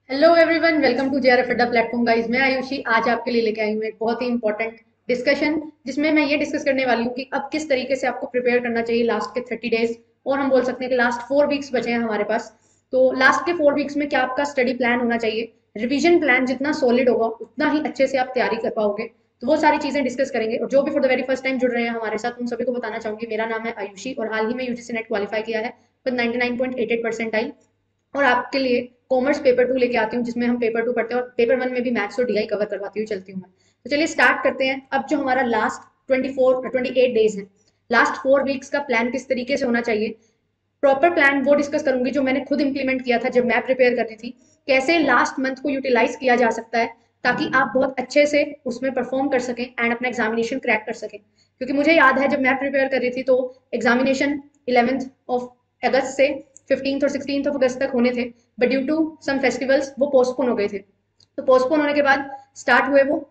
Hello everyone, welcome to JRF Adda platform guys. मैं आयुषी आज आपके लिए लेके आई हूँ एक बहुत ही इंपॉर्टेंट डिस्कशन, जिसमें मैं ये डिस्कस करने वाली हूँ कि अब किस तरीके से आपको प्रिपेयर करना चाहिए लास्ट के 30 डेज, और हम बोल सकते हैं कि लास्ट 4 वीक्स बचे हैं हमारे पास। तो लास्ट के 4 वीक्स में क्या आपका स्टडी प्लान होना चाहिए, रिविजन प्लान जितना सॉलिड होगा उतना ही अच्छे से आप तैयारी कर पाओगे। तो वो सारी चीजें डिस्कस करेंगे। और जो भी for the very first time जुड़ रहे हैं हमारे साथ, उन सभी को बताना चाहूंगी मेरा नाम है आयुषी और हाल ही में यूजीसी नेट क्वालिफाई किया है विद 99.88% आई। और आपके लिए कॉमर्स पेपर 2 लेके आती हूँ, जिसमें हम पेपर 2 पढ़ते हैं और पेपर 1 में भी मैथ्स और डीआई कवर करवाती हुई चलती हूँ मैं। तो चलिए स्टार्ट करते हैं। अब जो हमारा लास्ट 28 डेज है, लास्ट 4 वीक्स का प्लान किस तरीके से होना चाहिए, प्रॉपर प्लान वो डिस्कस करूंगी जो मैंने खुद इंप्लीमेंट किया था जब मैं प्रिपेयर कर रही थी। कैसे लास्ट मंथ को यूटिलाइज किया जा सकता है ताकि आप बहुत अच्छे से उसमें परफॉर्म कर सकें एंड अपना एग्जामिनेशन क्रैक कर सकें। क्योंकि मुझे याद है जब मैं प्रिपेयर कर रही थी तो एग्जामिनेशन 11 अगस्त से 15 और 16 अगस्त तक होने थे, but due to some festivals वो पोस्टपोन हो गए थे। तो पोस्टपोन होने के बाद स्टार्ट हुए वो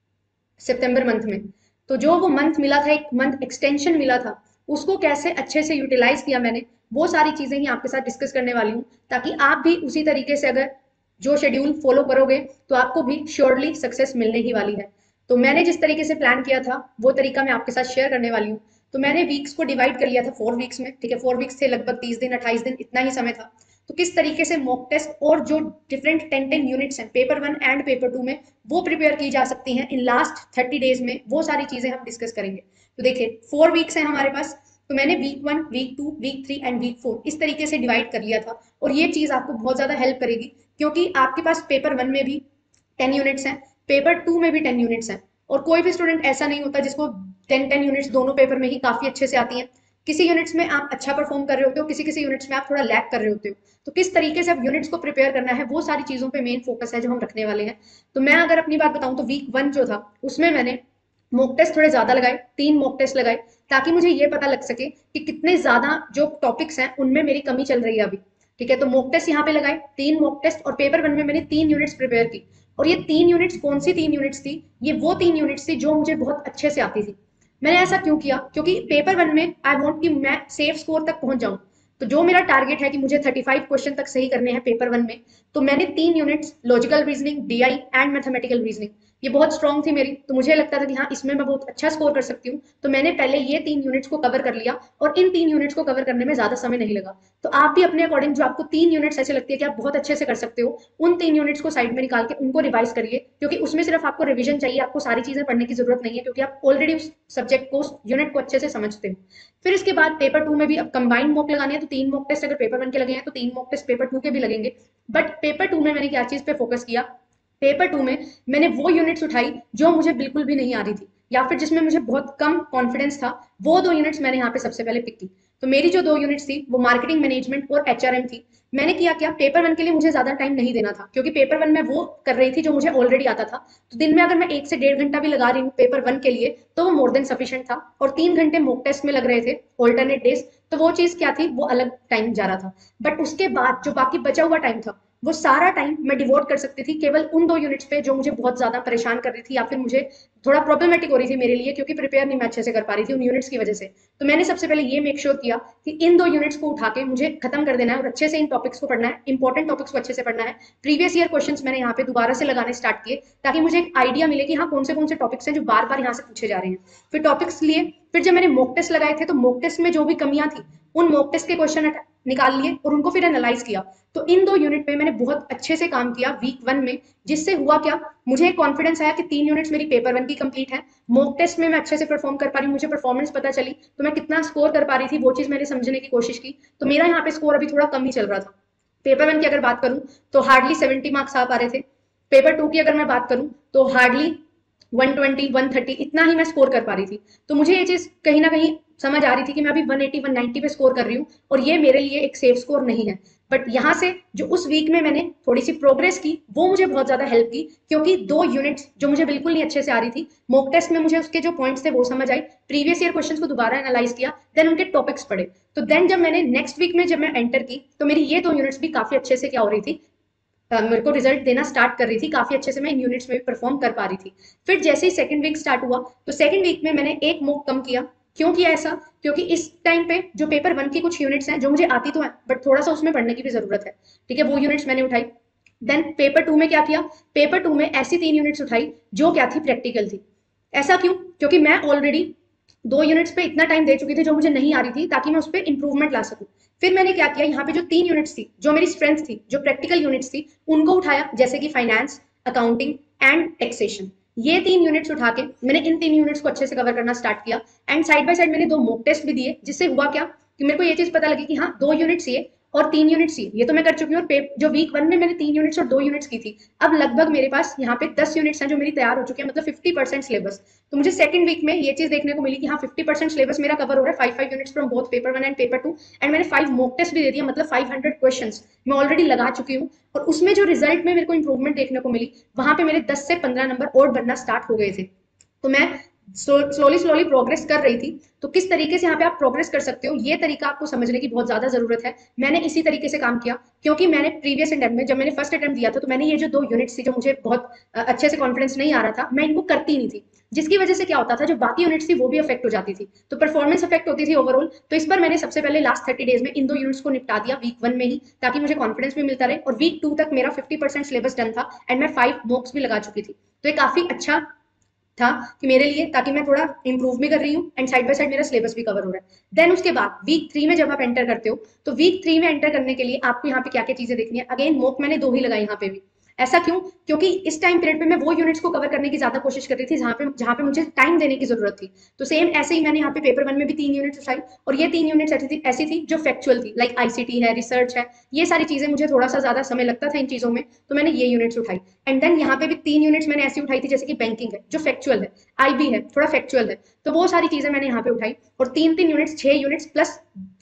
सितंबर मंथ में। तो जो वो मंथ मिला था, एक मंथ एक्सटेंशन मिला था, उसको कैसे अच्छे से यूटिलाइज किया मैंने, वो सारी चीजें ही आपके साथ डिस्कस करने वाली हूँ, ताकि आप भी उसी तरीके से अगर जो शेड्यूल फॉलो करोगे तो आपको भी श्योरली सक्सेस मिलने ही वाली है। तो मैंने जिस तरीके से प्लान किया था वो तरीका मैं आपके साथ शेयर करने वाली हूँ। तो मैंने वीक्स को डिवाइड कर लिया था 4 वीक्स में, ठीक है। 4 वीक्स थे, लगभग 30 दिन 28 दिन इतना ही समय था। तो किस तरीके से मॉक टेस्ट और जो डिफरेंट 10 यूनिट्स हैं पेपर 1 एंड पेपर 2 में, वो प्रिपेयर की जा सकती हैं इन लास्ट 30 डेज में, वो सारी चीजें हम डिस्कस करेंगे। तो देखिए 4 वीक्स हैं हमारे पास। तो मैंने week 1, week 2, week 3 and week 4 इस तरीके से डिवाइड कर लिया था। और ये चीज आपको बहुत ज्यादा हेल्प करेगी, क्योंकि आपके पास पेपर 1 में भी 10 यूनिट्स हैं, पेपर 2 में भी 10 यूनिट्स हैं। और कोई भी स्टूडेंट ऐसा नहीं होता जिसको 10 यूनिट्स दोनों पेपर में ही काफी अच्छे से आती हैं। किसी यूनिट्स में आप अच्छा परफॉर्म कर रहे होते हो, किसी किसी यूनिट्स में आप थोड़ा लैक कर रहे होते हो। तो किस तरीके से आप यूनिट्स को प्रिपेयर करना है, वो सारी चीजों पे मेन फोकस है जो हम रखने वाले हैं। तो मैं अगर अपनी बात बताऊं तो वीक 1 जो था उसमें मैंने मॉक टेस्ट थोड़े ज्यादा लगाए, 3 मॉक टेस्ट लगाए, ताकि मुझे ये पता लग सके कि कितने ज्यादा जो टॉपिक्स हैं उनमें मेरी कमी चल रही है अभी। ठीक है, तो मॉक टेस्ट यहाँ पे लगाए 3 मॉक टेस्ट, और पेपर 1 में मैंने 3 यूनिट्स प्रिपेयर की। और ये 3 यूनिट्स कौन सी 3 यूनिट्स थी, ये वो 3 यूनिट्स थी जो मुझे बहुत अच्छे से आती थी। मैंने ऐसा क्यों किया, क्योंकि पेपर 1 में आई वॉन्ट कि मैं सेफ स्कोर तक पहुंच जाऊं। तो जो मेरा टारगेट है कि मुझे 35 क्वेश्चन तक सही करने हैं पेपर 1 में, तो मैंने 3 units logical reasoning, DI and mathematical reasoning, ये बहुत स्ट्रॉन्ग थी मेरी। तो मुझे लगता था कि हाँ, इसमें मैं बहुत अच्छा स्कोर कर सकती हूँ। तो मैंने पहले ये 3 यूनिट्स को कवर कर लिया, और इन 3 यूनिट्स को कवर करने में ज्यादा समय नहीं लगा। तो आप भी अपने अकॉर्डिंग जो आपको 3 यूनिट्स ऐसे लगती है कि आप बहुत अच्छे से कर सकते हो, उन 3 यूनिट्स को साइड में निकाल के उनको रिवाइज करिए, क्योंकि उसमें सिर्फ आपको रिवीजन चाहिए, आपको सारी चीजें पढ़ने की जरूरत नहीं है, क्योंकि आप ऑलरेडी उस सब्जेक्ट को, उस यूनिट को अच्छे से समझते हो। फिर इसके बाद पेपर 2 में भी अब कंबाइंड मॉक लगाने हैं, तो 3 मॉक टेस्ट अगर पेपर 1 के लगे हैं तो 3 मॉक टेस्ट पेपर 2 के भी लगेंगे। बट पेपर 2 में मैंने क्या चीज पे फोकस किया, पेपर 2 में मैंने वो यूनिट्स उठाई जो मुझे बिल्कुल भी नहीं आ रही थी, या फिर जिसमें मुझे बहुत कम कॉन्फिडेंस था। वो 2 यूनिट्स मैंने यहाँ पे सबसे पहले पिक की। तो मेरी जो 2 यूनिट्स थी वो मार्केटिंग मैनेजमेंट और एचआरएम थी। मैंने किया क्या, पेपर 1 के लिए मुझे ज्यादा टाइम नहीं देना था, क्योंकि पेपर 1 में वो कर रही थी जो मुझे ऑलरेडी आता था। तो दिन में अगर मैं 1 से 1.5 घंटा भी लगा रही हूँ पेपर 1 के लिए, तो वो मोर देन सफिशियंट था। और 3 घंटे मॉक टेस्ट में लग रहे थे ऑल्टरनेट डेज, तो वो चीज क्या थी, वो अलग टाइम जा रहा था। बट उसके बाद जो बाकी बचा हुआ टाइम था, वो सारा टाइम मैं डिवोट कर सकती थी केवल उन 2 यूनिट्स पे जो मुझे बहुत ज्यादा परेशान कर रही थी, या फिर मुझे थोड़ा प्रॉब्लमेटिक हो रही थी मेरे लिए, क्योंकि प्रिपेयर नहीं मैं अच्छे से कर पा रही थी उन यूनिट्स की वजह से। तो मैंने सबसे पहले ये मेक श्योर किया कि इन 2 यूनिट्स को उठा के मुझे खत्म कर देना है, और अच्छे से इन टॉपिक्स को पढ़ना है, इंपॉर्टेंट टॉपिक्स को अच्छे से पढ़ना है। प्रीवियस ईयर क्वेश्चंस मैंने यहाँ पे दोबारा से लगाने स्टार्ट किए, ताकि मुझे एक आइडिया मिले कि हाँ, कौन से टॉपिक्स हैं जो बार बार यहाँ से पूछे जा रहे हैं। फिर टॉपिक्स लिए, फिर जब मैंने मॉक टेस्ट लगाए थे तो मॉक टेस्ट में जो भी कमियां थी, उन मॉक टेस्ट के क्वेश्चन निकाल लिए और उनको फिर एनालाइज किया। तो इन 2 यूनिट पे मैंने बहुत अच्छे से काम किया वीक 1 में, जिससे हुआ क्या, मुझे कॉन्फिडेंस आया कि 3 यूनिट्स मेरी पेपर 1 की कंप्लीट है। मॉक टेस्ट में मैं अच्छे से परफॉर्म कर पा रही हूँ, मुझे परफॉर्मेंस पता चली, तो मैं कितना स्कोर कर पा रही थी वो चीज मैंने समझने की कोशिश की। तो मेरा यहाँ पे स्कोर अभी थोड़ा कम ही चल रहा था। पेपर 1 की अगर बात करूं तो हार्डली 70 मार्क्स आ पा रहे थे। पेपर 2 की अगर मैं बात करूं तो हार्डली 120 130 इतना ही मैं स्कोर कर पा रही थी। तो मुझे ये चीज कहीं ना कहीं समझ आ रही थी कि मैं अभी 180 190 पे स्कोर कर रही हूँ, और ये मेरे लिए एक सेफ स्कोर नहीं है। बट यहाँ से जो उस वीक में मैंने थोड़ी सी प्रोग्रेस की, वो मुझे बहुत ज्यादा हेल्प की, क्योंकि 2 यूनिट्स जो मुझे बिल्कुल नहीं अच्छे से आ रही थी, मॉक टेस्ट में मुझे उसके जो पॉइंट्स थे वो समझ आई, प्रीवियस ईयर क्वेश्चंस को दोबारा एनालाइज किया, देन उनके टॉपिक्स पढ़े। तो देन जब मैंने नेक्स्ट वीक में जब मैं एंटर की, तो मेरी ये 2 यूनिट्स भी काफी अच्छे से क्या हो रही थी, मेरे को रिजल्ट देना स्टार्ट कर रही थी काफी अच्छे से, मैं इन यूनिट्स में भी परफॉर्म कर पा रही थी। फिर जैसे ही सेकंड वीक स्टार्ट हुआ, तो सेकंड वीक में मैंने एक मॉक कम किया। क्यों किया ऐसा, क्योंकि इस टाइम पे जो पेपर 1 की कुछ यूनिट्स हैं जो मुझे आती तो है, बट थोड़ा सा उसमें पढ़ने की भी जरूरत है। ठीक है, वो यूनिट्स मैंने उठाई। देन पेपर 2 में क्या किया, पेपर 2 में ऐसी 3 यूनिट्स उठाई जो क्या थी, प्रैक्टिकल थी। ऐसा क्यों, क्योंकि मैं ऑलरेडी 2 यूनिट्स पे इतना टाइम दे चुकी थी जो मुझे नहीं आ रही थी, ताकि मैं उस पर इंप्रूवमेंट ला सकूं। फिर मैंने क्या किया, यहाँ पे जो 3 यूनिट्स थी, जो मेरी स्ट्रेंथ थी, जो प्रैक्टिकल यूनिट्स थी, उनको उठाया, जैसे कि फाइनेंस, अकाउंटिंग एंड टैक्सेशन। ये 3 यूनिट्स उठा के मैंने इन 3 यूनिट्स को अच्छे से कवर करना स्टार्ट किया। एंड साइड बाय साइड मैंने 2 मॉक टेस्ट भी दिए, जिससे हुआ क्या कि मेरे को ये चीज पता लगी कि हाँ 2 यूनिट्स ये और 3 यूनिट्स ये तो मैं कर चुकी हूँ। और जो वीक 1 में मैंने 3 यूनिट्स और 2 यूनिट्स की थी, अब लगभग मेरे पास यहाँ पे 10 यूनिट्स हैं जो मेरी तैयार हो चुकी है, मतलब 50% सिलेबस। तो मुझे सेकंड वीक में ये चीज देखने को मिली कि हाँ 50% सिलेबस मेरा कवर हो रहा है, 5 units from both paper 1 and paper 2। And मैंने 5 मॉक टेस्ट भी दे दिया, मतलब 500 क्वेश्चंस मैं ऑलरेडी लगा चुकी हूँ। और उसमें जो रिजल्ट में मेरे को इंप्रूवमेंट देखने को मिली, वहां पे मेरे 10 से 15 नंबर और बनना स्टार्ट हो गए थे। तो मैं स्लोली स्लोली प्रोग्रेस कर रही थी। तो किस तरीके से यहाँ पे आप प्रोग्रेस कर सकते हो, ये तरीका आपको समझने की बहुत ज्यादा जरूरत है। मैंने इसी तरीके से काम किया, क्योंकि मैंने प्रीवियस अटेम्प्ट में, जब मैंने फर्स्ट अटेम्प्ट दिया था, तो मैंने ये जो 2 यूनिट्स थी जो मुझे बहुत अच्छे से कॉन्फिडेंस नहीं आ रहा था, मैं इनको करती नहीं थी, जिसकी वजह से क्या होता था, जो बाकी यूनिट्स थी वो भी अफेक्ट हो जाती थी, तो परफॉर्मेंस अफेक्ट होती थी ओवरऑल। तो इस बार मैंने सबसे पहले लास्ट 30 डेज में इन 2 यूनिट्स को निपटा दिया वीक 1 में ही, ताकि मुझे कॉन्फिडेंस भी मिलता रहे। और वीक 2 तक मेरा 50% सिलेबस डन था एंड मैं 5 मॉक्स भी लगा चुकी थी। तो ये काफी अच्छा था कि मेरे लिए, ताकि मैं थोड़ा इंप्रूव भी कर रही हूँ एंड साइड बाय साइड मेरा सिलेबस भी कवर हो रहा है। देन उसके बाद वीक 3 में जब आप एंटर करते हो, तो वीक 3 में एंटर करने के लिए आपको यहाँ पे क्या क्या चीजें देखनी है। अगेन मॉक मैंने 2 ही लगाई यहाँ पे भी। ऐसा क्यों, क्योंकि इस टाइम पीरियड पे मैं वो यूनिट्स को कवर करने की ज्यादा कोशिश कर रही थी जहां पे मुझे टाइम देने की जरूरत थी। तो सेम ऐसे ही मैंने यहाँ पे पेपर 1 में भी 3 यूनिट्स उठाई, और ये 3 यूनिट्स ऐसी थी जो फैक्चुअल थी, लाइक आईसीटी है, रिसर्च है, ये सारी चीजें मुझे थोड़ा सा ज्यादा समय लगता था इन चीजों में, तो मैंने ये यूनिट्स उठाई। एंड देन यहाँ पे भी 3 यूनिट्स मैंने ऐसी उठाई थी, जैसे कि बैंकिंग है जो फैक्चुअल है, आईबी है थोड़ा फैक्चुअल है, तो वो सारी चीजें मैंने यहाँ पे उठाई। और 3 units, 6 units plus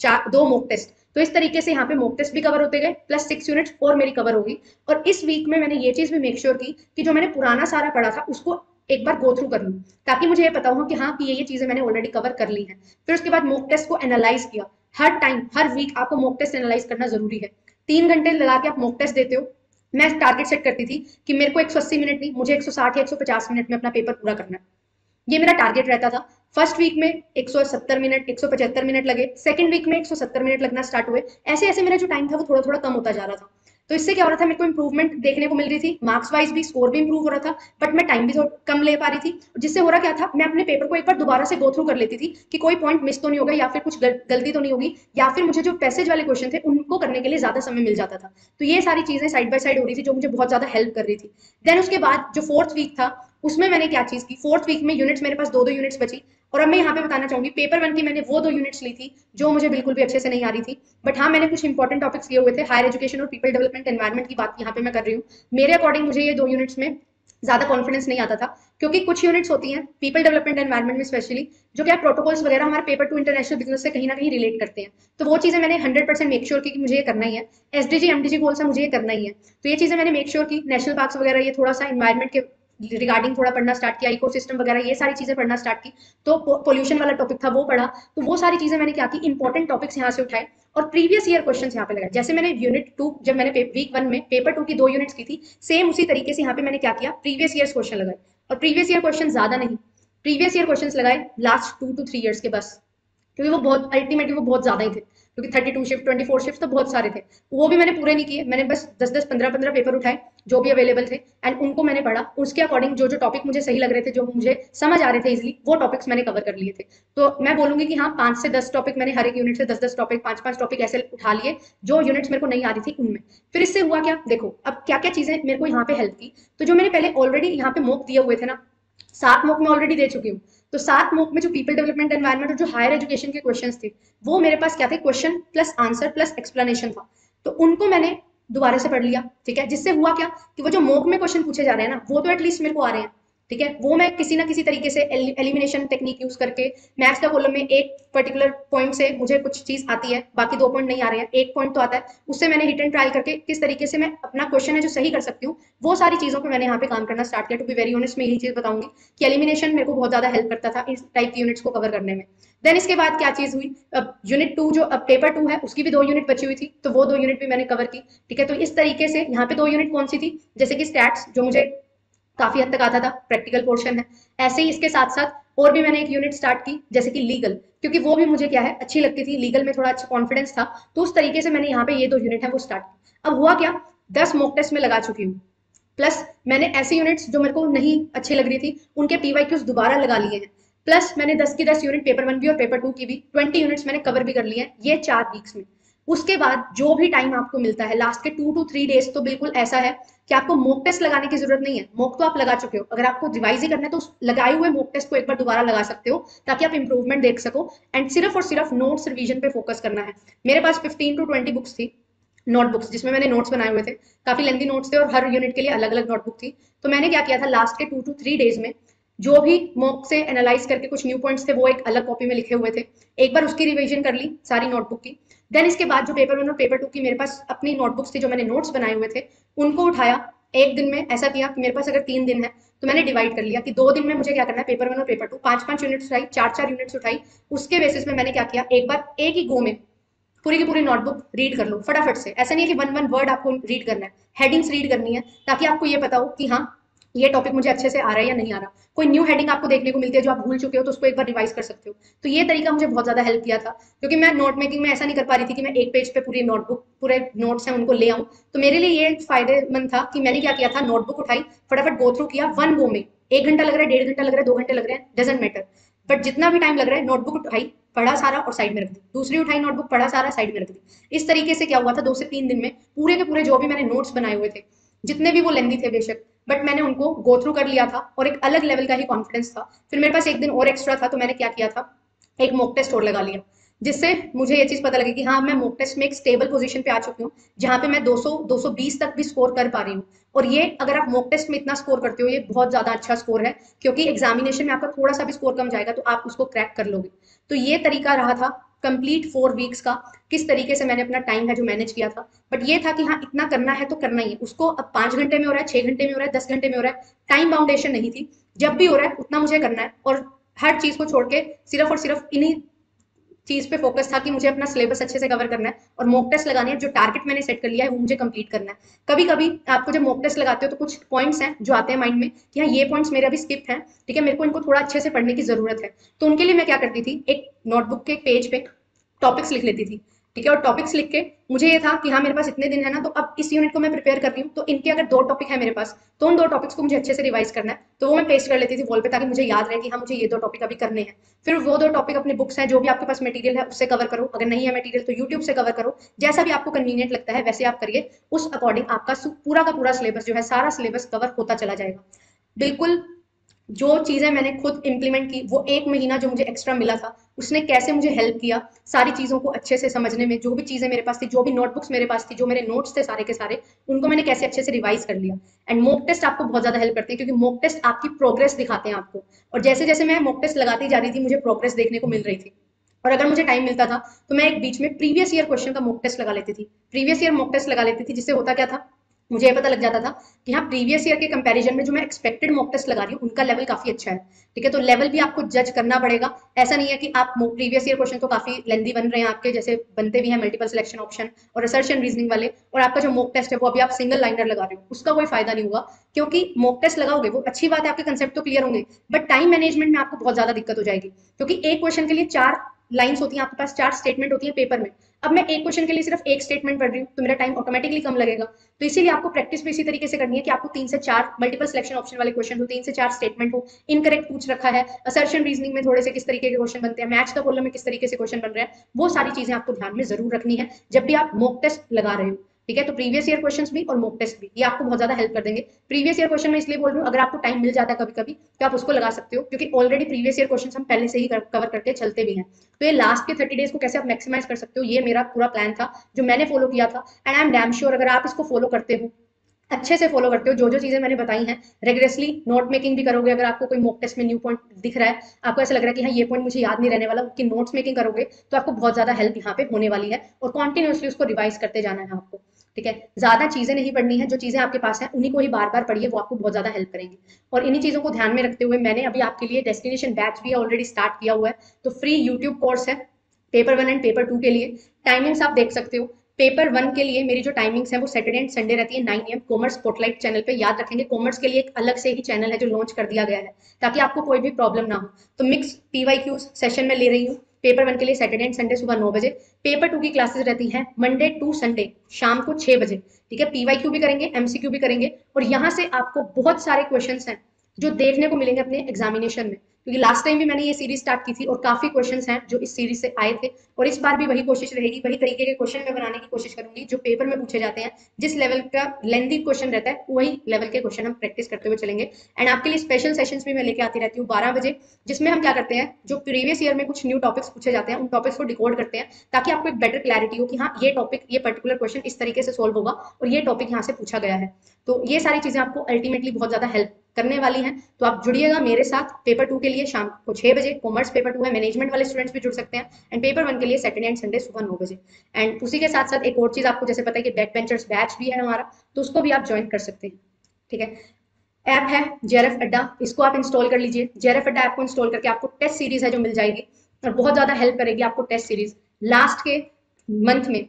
2 mock test, तो इस तरीके से यहाँ पे मॉक टेस्ट भी कवर होते गए, प्लस 6 यूनिट्स और मेरी कवर होगी। और इस वीक में मैंने ये चीज भी मेक श्योर की कि जो मैंने पुराना सारा पढ़ा था उसको एक बार गो थ्रू कर लूं, ताकि मुझे ये पता हो कि हाँ कि ये चीजें मैंने ऑलरेडी कवर कर ली है। फिर उसके बाद मॉक टेस्ट को एनालाइज किया। हर टाइम हर वीक आपको मॉक टेस्ट एनालाइज करना जरूरी है। 3 घंटे लगा के आप मॉक टेस्ट देते हो। मैं टारगेट सेट करती थी कि मेरे को 180 मिनट नहीं, मुझे 160 या 150 मिनट में अपना पेपर पूरा करना है, ये मेरा टारगेट रहता था। फर्स्ट वीक में 170 मिनट, 175 मिनट लगे, सेकंड वीक में 170 मिनट लगना स्टार्ट हुए। ऐसे ऐसे मेरा जो टाइम था वो थोड़ा थोड़ा कम होता जा रहा था। तो इससे क्या हो रहा था, मेरे को इंप्रूवमेंट देखने को मिल रही थी, मार्क्स वाइज भी स्कोर भी इंप्रूव हो रहा था, बट मैं टाइम भी कम ले पा रही थी। जिससे हो रहा क्या था, मैं अपने पेपर को एक बार दोबारा से गो थ्रू कर लेती थी कि कोई पॉइंट मिस तो नहीं होगा, या फिर कुछ गलती तो नहीं होगी, या फिर मुझे जो पैसेज वाले क्वेश्चन थे उनको करने के लिए ज्यादा समय मिल जाता था। तो ये सारी चीजें साइड बाय साइड हो रही थी, जो मुझे बहुत ज्यादा हेल्प कर रही थी। देन उसके बाद जो 4th वीक था, उसमें मैंने क्या चीज की, 4th वीक में यूनिट्स मेरे पास 2-2 यूनिट्स बची। और अब मैं यहाँ पे बताना चाहूंगी, पेपर 1 की मैंने वो 2 यूनिट्स ली थी जो मुझे बिल्कुल भी अच्छे से नहीं आ रही थी, बट हाँ मैंने कुछ इंपॉर्टेंट टॉपिक्स लिए हुए थे। हायर एजुकेशन और पीपल डेवलपमेंट एनवायरमेंट की बात यहाँ पे मैं कर रही हूँ। मेरे अकॉर्डिंग मुझे ये 2 यूनिट्स में ज्यादा कॉन्फिडेंस नहीं आता था, क्योंकि कुछ यूनिट्स होती हैं पीपल डेवलपमेंट एनवायरमेंट में स्पेशली, जो क्या प्रोटोकॉल्स वगैरह हमारे पेपर 2 इंटरनेशनल बिजनेस से कहीं ना कहीं रिलेट करते हैं। तो वो चीजें मैंने 100% मेक श्योर की कि मुझे ये करना ही है। एसडीजी एमडीजी गोल्स है, मुझे ये करना ही है। तो ये चीजें मैंने मेक श्योर की। नेशनल पार्क्स वगैरह, ये थोड़ा सा इन्वायरमेंट के रिगार्डिंग थोड़ा पढ़ना स्टार्ट किया, इकोसिस्टम वगैरह ये सारी चीजें पढ़ना स्टार्ट की। तो पोल्यूशन वाला टॉपिक था वो पढ़ा। तो वो सारी चीजें मैंने क्या की, इंपॉर्टेंट टॉपिक्स यहाँ से उठाए और प्रीवियस ईयर क्वेश्चंस यहाँ पे लगाए। जैसे मैंने यूनिट 2, जब मैंने वीक 1 में पेपर 2 की 2 यूनिट्स की थी, सेम उसी तरीके से यहाँ पे मैंने क्या किया, प्रीवियस ईयर क्वेश्चन लगाए। और प्रीवियस ईयर क्वेश्चन ज्यादा नहीं, प्रीवियस ईयर क्वेश्चन लगाए लास्ट 2 to 3 ईयर्स के बस, क्योंकि वो बहुत अल्टीमेटली वो बहुत ज्यादा ही थे, क्योंकि 32 शिफ्ट 24 शिफ्ट तो बहुत सारे थे। वो भी मैंने पूरे नहीं किए, मैंने बस 10-10 15-15 पेपर उठाए जो भी अवेलेबल थे एंड उनको मैंने पढ़ा। उसके अकॉर्डिंग जो जो टॉपिक मुझे सही लग रहे थे, जो मुझे समझ आ रहे थे इजिली, वो टॉपिक्स मैंने कवर कर लिए थे। तो मैं बोलूंगी कि हाँ 5 से 10 टॉपिक मैंने हर एक यूनिट से 10-10 टॉपिक, 5-5 टॉपिक ऐसे उठा लिए जो यूनिट्स मेरे को नहीं आ रही थी उनमें। फिर इससे हुआ क्या, देखो अब क्या क्या चीजें मेरे को यहाँ पे हेल्प की। तो जो मैंने पहले ऑलरेडी यहाँ पे मॉक दिए हुए थे ना, 7 मॉक में ऑलरेडी दे चुकी हूँ। तो 7 मॉक में जो पीपल डेवलपमेंट एनवायरमेंट और जो हायर एजुकेशन के क्वेश्चंस थे, वो मेरे पास क्या थे, question plus answer plus explanation था। तो उनको मैंने दोबारा से पढ़ लिया, ठीक है। जिससे हुआ क्या कि वो जो मॉक में क्वेश्चन पूछे जा रहे हैं ना, वो तो एटलीस्ट मेरे को आ रहे हैं, ठीक है। वो मैं किसी ना किसी तरीके से एलिमिनेशन टेक्निक यूज करके, मैथ्स का कॉलम में एक पर्टिकुलर पॉइंट से मुझे कुछ चीज आती है, बाकी 2 पॉइंट नहीं आ रहे हैं, एक पॉइंट तो आता है, उससे मैंने हिट एंड ट्रायल करके किस तरीके से मैं अपना क्वेश्चन है जो सही कर सकती हूँ, वो सारी चीजों पे मैंने यहाँ पे काम करना स्टार्ट किया। टू बी वेरी ऑनेस्ट मैं यही चीज बताऊंगी कि एलिमिनेशन मेरे को बहुत ज्यादा हेल्प करता था इस टाइप की यूनिट्स को कवर करने में। देन इसके बाद क्या चीज हुई, अब यूनिट 2 जो अब पेपर 2 है उसकी भी 2 यूनिट बची हुई थी, तो वो 2 यूनिट भी मैंने कवर की, ठीक है। तो इस तरीके से यहाँ पे 2 यूनिट कौन सी थी, जैसे कि स्टैट्स जो मुझे काफी हद तक आता था, प्रैक्टिकल पोर्शन है। ऐसे ही इसके साथ साथ और भी मैंने एक यूनिट स्टार्ट की, जैसे कि लीगल, क्योंकि वो भी मुझे क्या है अच्छी लगती थी, लीगल में थोड़ा अच्छा कॉन्फिडेंस था। तो उस तरीके से मैंने यहाँ पे ये 2 यूनिट है वो स्टार्ट की। अब हुआ क्या, 10 मॉक टेस्ट में लगा चुकी हूँ। प्लस मैंने ऐसी यूनिट्स जो मेरे को नहीं अच्छी लग रही थी उनके पीवाईक्यूज दोबारा लगा लिए हैं। प्लस मैंने 10 की 10 यूनिट पेपर 1 भी और पेपर 2 की भी 20 यूनिट्स मैंने कवर भी कर लिए हैं ये 4 वीक्स में। उसके बाद जो भी टाइम आपको मिलता है लास्ट के 2 to 3 डेज तो बिल्कुल ऐसा है कि आपको मॉक टेस्ट लगाने की जरूरत नहीं है। मॉक तो आप लगा चुके हो, अगर आपको रिवाइज ही करना है तो उस लगाए हुए मॉक टेस्ट को एक बार दोबारा लगा सकते हो ताकि आप इंप्रूवमेंट देख सको। एंड सिर्फ और सिर्फ नोट्स रिवीजन पे फोकस करना है। मेरे पास 15 to 20 बुक्स थी, नोटबुक्स जिसमें मैंने नोट्स बनाए हुए थे। काफी लेंथी नोट्स थे और हर यूनिट के लिए अलग अलग नोटबुक थी। तो मैंने क्या किया था लास्ट के 2 to 3 डेज में जो भी मॉक से एनालाइज करके कुछ न्यू पॉइंट्स थे वो एक अलग कॉपी में लिखे हुए थे, एक बार उसकी रिवीजन कर ली सारी नोटबुक की। देन इसके बाद जो पेपर 1 और पेपर 2 की मेरे पास अपनी नोटबुक्स थी जो मैंने नोट्स बनाए हुए थे उनको उठाया एक दिन में। ऐसा किया कि मेरे पास अगर 3 दिन है तो मैंने डिवाइड कर लिया कि 2 दिन में मुझे क्या करना है, पेपर 1 और पेपर 2 5-5 यूनिट्स उठाई, 4-4 यूनिट्स उठाई। उसके बेसिस में मैंने क्या किया, एक बार एक ही गो में पूरी की पूरी नोटबुक रीड कर लो फटाफट से। ऐसा नहीं है कि वन वन वर्ड आपको रीड करना है, हेडिंग्स रीड करनी है ताकि आपको ये पता हो कि हाँ ये टॉपिक मुझे अच्छे से आ रहा है या नहीं आ रहा। कोई न्यू हेडिंग आपको देखने को मिलती है जो आप भूल चुके हो तो उसको एक बार रिवाइज कर सकते हो। तो ये तरीका मुझे बहुत ज्यादा हेल्प किया था क्योंकि मैं नोट मेकिंग में ऐसा नहीं कर पा रही थी कि मैं एक पेज पे पूरी नोटबुक पूरे नोट्स हैं उनको ले आऊं। तो मेरे लिए ये फायदेमंद था कि मैंने क्या किया था, नोटबुक उठाई, फटाफट गो थ्रू किया वन गो में। 1 घंटा लग रहा है, 1.5 घंटा लग रहा है, 2 घंटे लग रहे हैं, डजेंट मैटर। बट जितना भी टाइम लग रहा है नोटबुक उठाई, पढ़ा सारा और साइड में रख दी, दूसरी उठाई नोटबुक, पढ़ा सारा, साइड में रख दी। इस तरीके से क्या हुआ था 2 से 3 दिन में पूरे के पूरे जो भी मैंने नोट्स बनाए हुए थे, जितने भी वो लेंदी थे बेशक, बट मैंने उनको गो थ्रू कर लिया था और एक अलग लेवल का ही कॉन्फिडेंस था। फिर मेरे पास एक दिन और एक्स्ट्रा था तो मैंने क्या किया था, एक मॉक टेस्ट और लगा लिया जिससे मुझे ये चीज पता लगी कि हाँ मैं मॉक टेस्ट में एक स्टेबल पोजीशन पे आ चुकी हूँ जहां पे मैं 200 220 तक भी स्कोर कर पा रही हूँ। और ये अगर आप मॉक टेस्ट में इतना स्कोर करते हो ये बहुत ज्यादा अच्छा स्कोर है क्योंकि एग्जामिनेशन में आपका थोड़ा सा भी स्कोर कम जाएगा तो आप उसको क्रैक कर लोगे। तो ये तरीका रहा था कंप्लीट 4 वीक्स का, किस तरीके से मैंने अपना टाइम है जो मैनेज किया था। बट ये था कि हाँ इतना करना है तो करना ही है उसको। अब 5 घंटे में हो रहा है, 6 घंटे में हो रहा है, 10 घंटे में हो रहा है, टाइम बाउंडेशन नहीं थी। जब भी हो रहा है उतना मुझे करना है और हर चीज को छोड़ के सिर्फ और सिर्फ इन्हीं चीज पे फोकस था कि मुझे अपना सिलेबस अच्छे से कवर करना है और मॉक टेस्ट लगाने हैं। जो टारगेट मैंने सेट कर लिया है वो मुझे कंप्लीट करना है। कभी कभी आपको जब मॉक टेस्ट लगाते हो तो कुछ पॉइंट्स हैं जो आते हैं माइंड में कि हाँ ये पॉइंट्स मेरे अभी स्किप हैं, ठीक है, मेरे को इनको थोड़ा अच्छे से पढ़ने की जरूरत है। तो उनके लिए मैं क्या करती थी, एक नोटबुक के पेज पे टॉपिक्स लिख लेती थी, ठीक है। और टॉपिक्स लिख के मुझे ये था कि हाँ मेरे पास इतने दिन है ना, तो अब इस यूनिट को मैं प्रिपेयर कर रही हूँ तो इनके अगर 2 टॉपिक है मेरे पास तो उन 2 टॉपिक्स को मुझे अच्छे से रिवाइज करना है। तो वो मैं पेस्ट कर लेती थी वॉल पे ताकि मुझे याद रहे कि हाँ मुझे ये 2 टॉपिक अभी करने हैं। फिर वो 2 टॉपिक अपनी बुक्स हैं जो भी आपके पास मटेरियल है उससे कवर करो, अगर नहीं है मटेरियल तो यूट्यूब से कवर करो, जैसा भी आपको कन्वीनियंट लगता है वैसे आप करिए। उस अकॉर्डिंग आपका पूरा का पूरा सिलेबस जो है सारा सिलेबस कवर होता चला जाएगा। बिल्कुल जो चीजें मैंने खुद इंप्लीमेंट की वो 1 महीना जो मुझे एक्स्ट्रा मिला था उसने कैसे मुझे हेल्प किया सारी चीजों को अच्छे से समझने में। जो भी चीजें मेरे पास थी, जो भी नोटबुक्स मेरे पास थी, जो मेरे नोट्स थे सारे के सारे, उनको मैंने कैसे अच्छे से रिवाइज कर लिया। एंड मॉक टेस्ट आपको बहुत ज्यादा हेल्प करते हैं क्योंकि मॉक टेस्ट आपकी प्रोग्रेस दिखाते हैं आपको। और जैसे जैसे मैं मॉक टेस्ट लगाती जा रही थी मुझे प्रोग्रेस देखने को मिल रही थी। और अगर मुझे टाइम मिलता था तो मैं एक बीच में प्रीवियस ईयर क्वेश्चन का मॉक टेस्ट लगा लेती थी, प्रीवियस ईयर मॉक टेस्ट लगा लेती थी, जिससे होता क्या था, मुझे ये पता लग जाता था कि हाँ प्रीवियस ईयर के कंपैरिजन में जो मैं एक्सपेक्टेड मॉक टेस्ट लगा रही हूँ उनका लेवल काफी अच्छा है, ठीक है। तो लेवल भी आपको जज करना पड़ेगा। ऐसा नहीं है कि आप प्रीवियस ईयर क्वेश्चन तो काफी लेंदी बन रहे हैं आपके, जैसे बनते भी हैं मल्टीपल सिलेक्शन ऑप्शन और असर्शन रीजनिंग वाले, और आपका जो मॉक टेस्ट है वो अभी आप सिंगल लाइनर लगा रहे हो, उसका कोई फायदा नहीं होगा। क्योंकि मॉक टेस्ट लगाओगे वो अच्छी बात है, आपके कंसेप्ट तो क्लियर होंगे, बट टाइम मैनेजमेंट में आपको बहुत ज्यादा दिक्कत हो जाएगी क्योंकि एक क्वेश्चन के लिए 4 लाइन्स होती हैं आपके पास, 4 स्टेटमेंट होती है पेपर में। अब मैं एक क्वेश्चन के लिए सिर्फ एक स्टेटमेंट पढ़ रही हूँ तो मेरा टाइम ऑटोमेटिकली कम लगेगा। तो इसीलिए आपको प्रैक्टिस भी इसी तरीके से करनी है कि आपको 3 से 4 मल्टीपल सिलेक्शन ऑप्शन वाले क्वेश्चन हो, 3 से 4 स्टेटमेंट हो, इनकरेक्ट पूछ रखा है, असर्शन रीजनिंग में थोड़े से किस तरीके के क्वेश्चन बनते हैं, मैच का कॉलम में किस तरीके से क्वेश्चन बन रहे हैं, वो सारी चीजें आपको ध्यान में जरूर रखनी है जब भी आप मॉक टेस्ट लगा रहे हो, ठीक है। तो प्रीवियस ईयर क्वेश्चंस भी और मॉक टेस्ट भी ये आपको बहुत ज्यादा हेल्प कर देंगे। प्रीवियस ईयर क्वेश्चन में इसलिए बोल रही हूँ, अगर आपको टाइम मिल जाता है कभी कभी तो आप उसको लगा सकते हो क्योंकि ऑलरेडी प्रीवियस ईयर क्वेश्चन हम पहले से ही कवर करके चलते भी हैं। तो ये लास्ट के 30 डेज को कैसे आप मैक्सिमाइज कर सकते हो, ये मेरा पूरा प्लान था जो मैंने फॉलो किया था। And I am damn sure अगर आप इसको फॉलो करते हो, अच्छे से फॉलो करते हो, जो जो चीजें मैंने बताई हैं, रेगुलसली नोट मेकिंग भी करोगे, अगर आपको कोई मॉक टेस्ट में न्यू पॉइंट दिख रहा है, आपको ऐसा लग रहा है कि हाँ ये पॉइंट मुझे याद नहीं रहने वाला, उसकी नोट्स मेकिंग करोगे तो आपको बहुत ज्यादा हेल्प यहाँ पे होने वाली है। और कॉन्टिन्यूसली उसको रिवाइज करते जाना है आपको, ठीक है। ज्यादा चीजें नहीं पढ़नी है, जो चीजें आपके पास हैं उन्हीं को ही बार बार पढ़िए, वो आपको बहुत ज्यादा हेल्प करेंगी। और इन्हीं चीजों को ध्यान में रखते हुए मैंने अभी आपके लिए डेस्टिनेशन बैच भी ऑलरेडी स्टार्ट किया हुआ है। तो फ्री यूट्यूब कोर्स है पेपर 1 एंड पेपर 2 के लिए। टाइमिंग्स आप देख सकते हो, पेपर 1 के लिए मेरी जो टाइमिंग्स है वो सैटरडे एंड संडे रहती है 9 AM कॉमर्स स्पॉटलाइट चैनल पे। याद रखेंगे कॉमर्स के लिए एक अलग से ही चैनल है जो लॉन्च कर दिया गया है ताकि आपको कोई भी प्रॉब्लम ना हो। तो मिक्स पीवाईक्यूज सेशन में ले रही हूँ, पेपर 1 के लिए सैटरडे एंड संडे सुबह 9 बजे। पेपर 2 की क्लासेस रहती हैं मंडे टू संडे शाम को 6 बजे। ठीक है, पीवाईक्यू भी करेंगे, एमसीक्यू भी करेंगे, और यहाँ से आपको बहुत सारे क्वेश्चंस हैं जो देखने को मिलेंगे अपने एग्जामिनेशन में, क्योंकि लास्ट टाइम भी मैंने ये सीरीज स्टार्ट की थी और काफी क्वेश्चंस हैं जो इस सीरीज से आए थे, और इस बार भी वही कोशिश रहेगी, वही तरीके के क्वेश्चन मैं बनाने की कोशिश करूंगी जो पेपर में पूछे जाते हैं। जिस लेवल का लेंथी क्वेश्चन रहता है वही लेवल के क्वेश्चन हम प्रैक्टिस करते हुए चलेंगे। एंड आपके लिए स्पेशल सेशंस भी मैं लेके आती रहती हूँ 12 बजे, जिसमें हम क्या करते हैं, जो प्रीवियस ईयर में कुछ न्यू टॉपिक्स पूछे जाते हैं उन टॉपिक्स को डिकोड करते हैं, ताकि आपको एक बेटर क्लैरिटी हो कि हाँ ये टॉपिक, ये पर्टिकुलर क्वेश्चन इस तरीके से सोल्व होगा और ये टॉपिक यहाँ से पूछा गया है। तो ये सारी चीजें आपको अल्टीमेटली बहुत ज्यादा हेल्प करने वाली हैं। तो आप जुड़िएगा मेरे साथ पेपर 2 के लिए शाम को 6 बजे। कॉमर्स पेपर 2 है, मैनेजमेंट वाले स्टूडेंट्स भी जुड़ सकते हैं, एंड पेपर 1 के लिए सैटरडे एंड संडे सुबह 9 बजे। एंड उसी के साथ साथ एक और चीज आपको जैसे पता है कि बैक बेंचर्स बैच भी है हमारा, तो उसको भी आप ज्वाइन कर सकते हैं। ठीक है, ऐप है जेआरएफ अड्डा, इसको आप इंस्टॉल कर लीजिए। जेआरएफ अड्डा ऐप को इंस्टॉल करके आपको टेस्ट सीरीज है जो मिल जाएगी, और बहुत ज्यादा हेल्प करेगी आपको टेस्ट सीरीज। लास्ट के मंथ में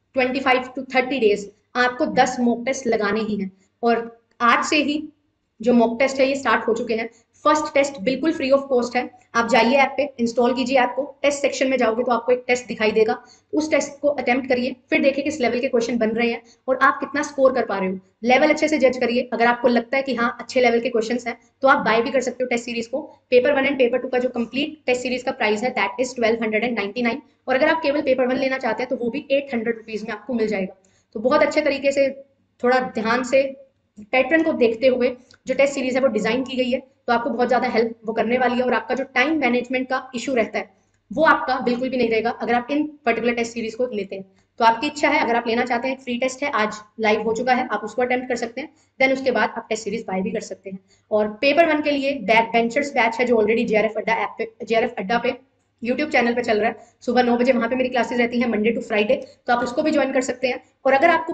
25 to 30 डेज आपको 10 मॉक टेस्ट लगाने ही हैं, और आज से ही जो मॉक टेस्ट है ये स्टार्ट हो चुके हैं। फर्स्ट टेस्ट बिल्कुल फ्री ऑफ कॉस्ट है, आप जाइए ऐप पे, इंस्टॉल कीजिए ऐप को, टेस्ट सेक्शन में जाओगे तो आपको एक टेस्ट दिखाई देगा, उस टेस्ट को अटेम्प्ट करिए, फिर देखिए किस लेवल के क्वेश्चन बन रहे हैं और आप कितना स्कोर कर पा रहे हो। लेवल अच्छे से जज करिए, अगर आपको लगता है कि हाँ अच्छे लेवल के क्वेश्चन हैं तो आप बाय भी कर सकते हो टेस्ट सीरीज को। पेपर 1 एंड पेपर 2 का जो कंप्लीट टेस्ट सीरीज का प्राइस है दैट इज 1299, और अगर आप केवल पेपर 1 लेना चाहते हैं तो वो भी 800 रुपीज में आपको मिल जाएगा। तो बहुत अच्छे तरीके से, थोड़ा ध्यान से पैटर्न को देखते हुए जो टेस्ट सीरीज है वो डिजाइन की गई है, तो आपको बहुत ज्यादा हेल्प वो करने वाली है, और आपका जो टाइम मैनेजमेंट का इशू रहता है वो आपका बिल्कुल भी नहीं रहेगा अगर आप इन पर्टिकुलर टेस्ट सीरीज को लेते हैं। तो आपकी इच्छा है, अगर आप लेना चाहते हैं, फ्री टेस्ट है, आज लाइव हो चुका है, आप उसको अटेम्प्ट कर सकते हैं, देन उसके बाद आप टेस्ट सीरीज बाय भी कर सकते हैं। और पेपर 1 के लिए बैक बेंचर्स बैच है जो ऑलरेडी जेआरएफ अड्डा ऐप पे, जेआरएफ अड्डा पे यूट्यूब चैनल पे चल रहा है, सुबह 9 बजे वहां पे मेरी क्लासेस रहती हैं मंडे टू फ्राइडे, तो आप उसको भी ज्वाइन कर सकते हैं। और अगर आपको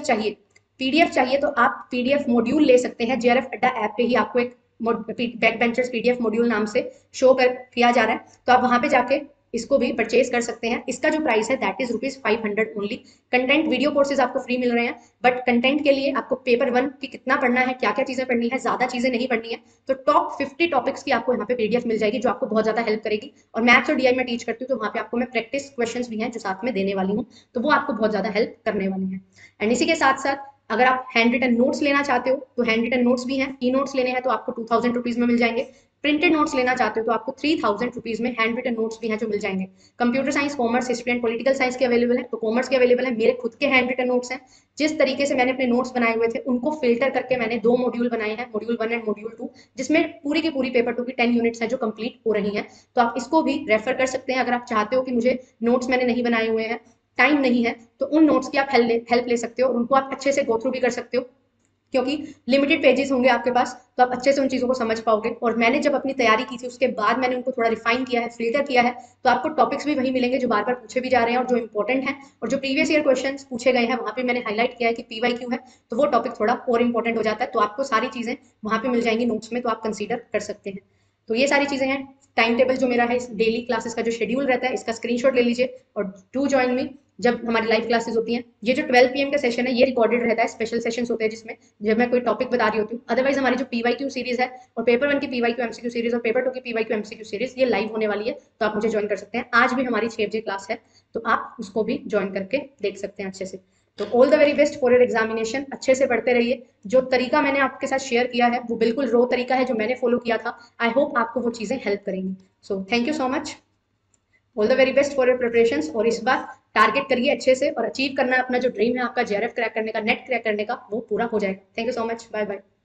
पीडीएफ चाहिए तो आप पीडीएफ मॉड्यूल ले सकते हैं। जेआरएफ अड्डा ऐप पे ही आपको एक बैक बेंचर्स पीडीएफ मॉड्यूल नाम से शो किया जा रहा है, तो आप वहां पे जाके इसको भी परचेज कर सकते हैं। इसका जो प्राइस है that is ₹500 only. Content video courses आपको फ्री मिल रहे हैं, बट कंटेंट के लिए आपको पेपर 1 की कितना पढ़ना है, क्या क्या चीजें पढ़नी है, ज्यादा चीजें नहीं पढ़नी है, तो टॉप 50 टॉपिक्स की आपको यहाँ पे पीडीएफ मिल जाएगी जो आपको बहुत ज्यादा हेल्प करेगी। और मैथ्स और डीआई में टीच करती हूँ, तो वहाँ पे आपको मैं प्रैक्टिस क्वेश्चंस भी हैं जो साथ में देने वाली हूँ, तो वो आपको बहुत ज्यादा हेल्प करने वाली है। एंड इसी के साथ साथ अगर आप हैंड रिटन नोट्स लेना चाहते हो तो हैंड रिटन नोट्स भी हैं। ई नोट्स लेने हैं तो आपको 2000 रुपीज में मिल जाएंगे। प्रिंटेड नोट्स लेना चाहते हो तो आपको 3000 रुपीज में हैंड रिटन नोट्स भी हैं जो मिल जाएंगे। Computer science, commerce, history and political science के अवेलेबल है, तो कॉमर्स के अवेलेबल है। मेरे खुद के हैंड रिटन नोट्स हैं, जिस तरीके से मैंने अपने नोट्स बनाए हुए थे उनको फिल्टर करके मैंने 2 मॉड्यूल बनाए हैं, मॉड्यूल 1 एंड मॉड्यूल 2, जिसमें पूरी की पूरी पेपर 2 की 10 यूनिट्स हैं जो कंप्लीट हो रही हैं। तो आप इसको भी रेफर कर सकते हैं अगर आप चाहते हो कि मुझे नोट्स मैंने नहीं बनाए हुए हैं, टाइम नहीं है, तो उन नोट्स की आप हेल्प ले सकते हो और उनको आप अच्छे से गो थ्रू भी कर सकते हो, क्योंकि लिमिटेड पेजेस होंगे आपके पास, तो आप अच्छे से उन चीज़ों को समझ पाओगे। और मैंने जब अपनी तैयारी की थी उसके बाद मैंने उनको थोड़ा रिफाइन किया है, फिल्टर किया है, तो आपको टॉपिक्स भी वही मिलेंगे जो बार बार पूछे भी जा रहे हैं और जो इंपॉर्टेंट है, और जो प्रीवियस ईयर क्वेश्चन पूछे गए हैं वहाँ पे मैंने हाईलाइट किया है कि पीवाईक्यू है, तो वो टॉपिक थोड़ा और इंपॉर्टेंट हो जाता है, तो आपको सारी चीज़ें वहाँ पे मिल जाएंगी नोट्स में, तो आप कंसीडर कर सकते हैं। तो ये सारी चीज़ें हैं। टाइम टेबल जो मेरा है, इस डेली क्लासेस का जो शेड्यूल रहता है, इसका स्क्रीनशॉट ले लीजिए और डू ज्वाइन मी जब हमारी लाइव क्लासेस होती हैं। ये जो 12 PM का सेशन है ये रिकॉर्डेड रहता है, स्पेशल सेशंस होते हैं जिसमें जब मैं कोई टॉपिक बता रही होती हूँ। अदरवाइज हमारी जो पीवाईक्यू सीरीज है, और पेपर 1 की पीवाईक्यू एमसीक्यू सीरीज और पेपर 2 की पीवाईक्यू एमसीक्यू सीरीज, ये लाइव होने वाली है, तो आप मुझे ज्वाइन कर सकते हैं। आज भी हमारी 6 बजे क्लास है, तो आप उसको भी ज्वाइन करके देख सकते हैं अच्छे से। तो all the very best for your examination. अच्छे से पढ़ते रहिए। जो तरीका मैंने आपके साथ शेयर किया है वो बिल्कुल रो तरीका है जो मैंने फॉलो किया था। आई होप आपको वो चीज़ें हेल्प करेंगी। So thank you so much, all the very best for your preparations. और इस बार टारगेट करिए अच्छे से और अचीव करना है अपना जो ड्रीम है आपका जेआरएफ क्रैक करने का, नेट क्रैक करने का, वो पूरा हो जाएगा। Thank you so much, bye bye.